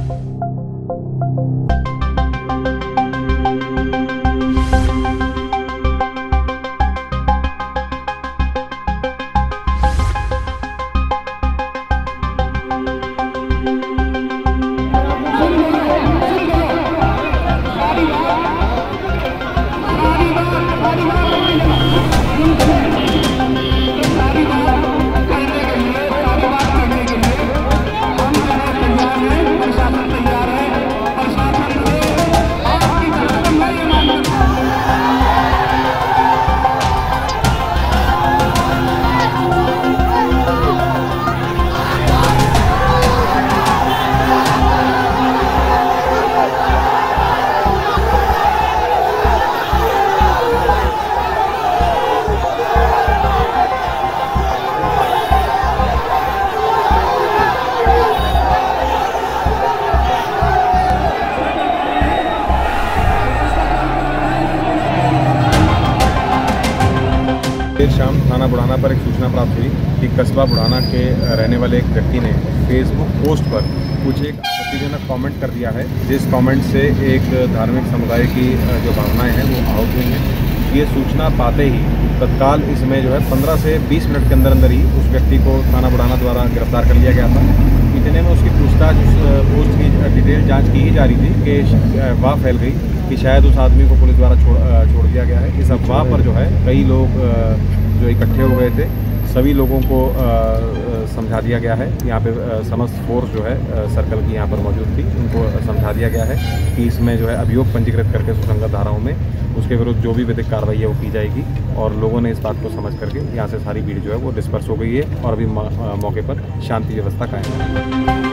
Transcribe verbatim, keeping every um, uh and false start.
देर शाम थाना बुढ़ाना पर एक सूचना प्राप्त हुई कि कस्बा बुढ़ाना के रहने वाले एक व्यक्ति ने फेसबुक पोस्ट पर कुछ एक आपत्तिजनक कमेंट कर दिया है, जिस कमेंट से एक धार्मिक समुदाय की जो भावनाएं हैं वो आहत हुई हैं। ये सूचना पाते ही तत्काल इसमें जो है पंद्रह से बीस मिनट के अंदर अंदर ही उस व्यक्ति को थाना बुढ़ाना द्वारा गिरफ्तार कर लिया गया था। इतने में उसकी पूछताछ, उस पोस्ट की डिटेल जाँच की ही जा रही थी कि अफवाह फैल गई कि शायद उस आदमी को पुलिस द्वारा छोड़ छोड़ दिया गया है। इस अफवाह पर जो है कई लोग जो इकट्ठे हो गए थे, सभी लोगों को समझा दिया गया है। यहाँ पे समस्त फोर्स जो है सर्कल की यहाँ पर मौजूद थी, उनको समझा दिया गया है कि इसमें जो है अभियोग पंजीकृत करके सुसंगत धाराओं में उसके विरुद्ध जो भी विधिक कार्रवाई है वो की जाएगी। और लोगों ने इस बात को समझ करके यहाँ से सारी भीड़ जो है वो डिस्पर्स हो गई है और अभी मौके पर शांति व्यवस्था कायम है।